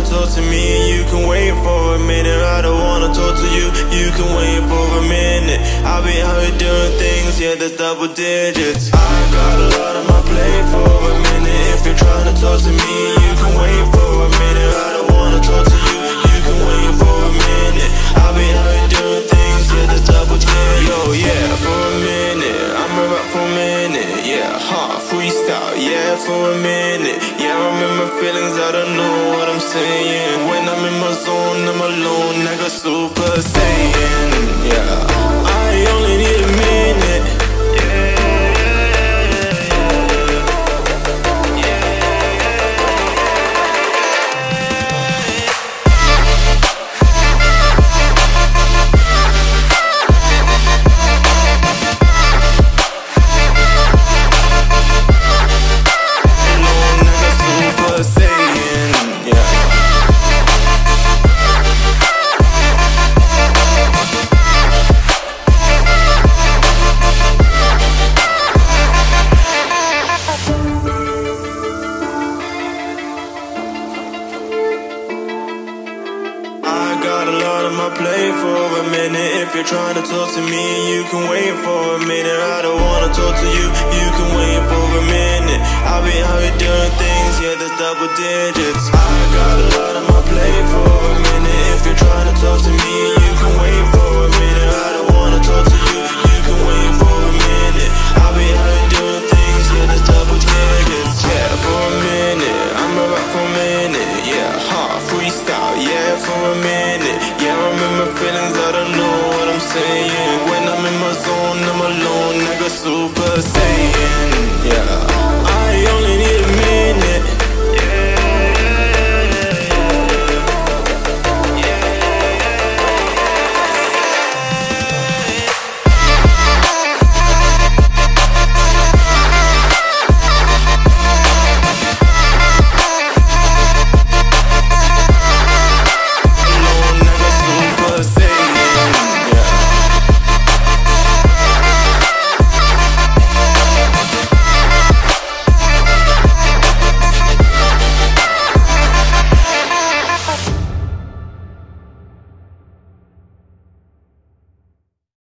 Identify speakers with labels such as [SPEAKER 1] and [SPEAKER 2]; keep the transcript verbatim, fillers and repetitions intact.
[SPEAKER 1] tryna talk to me, you can wait for a minute. I don't wanna talk to you, you can wait for a minute. I've been out here doing things, yeah, that's double digits. I got a lot on my plate for a minute. If you're tryna talk to me, you can wait for a minute. I don't wanna talk to you, you can wait for a minute. I've been out here doing things, yeah, that's double digits. Yo, yeah, for a minute, I'ma rap for a minute. Yeah, huh, freestyle, yeah, for a minute. Yeah, I remember feelings, I don't know what I'm saying. When I'm in my zone, I'm alone, I got super saiyan. Yeah, I only need a minute. Got a lot on my plate for a minute. If you're trying to talk to me, you can wait for a minute. I don't wanna talk to you, you can wait for a minute. I've been out here doing things, yeah, that's double digits. I got a lot on my plate for a minute. If you're trying to talk to me, you can wait for a minute. I don't wanna talk to you, you can wait for a minute. I've been out here doing things, yeah, that's double digits. Yeah, for a minute, I'ma rap for a minute. Yeah, huh, freestyle, yeah, for a minute. Yeah, I remember feelings, I don't know what I'm saying. When I'm in my zone, I'm alone, I got super saiyan. Yeah.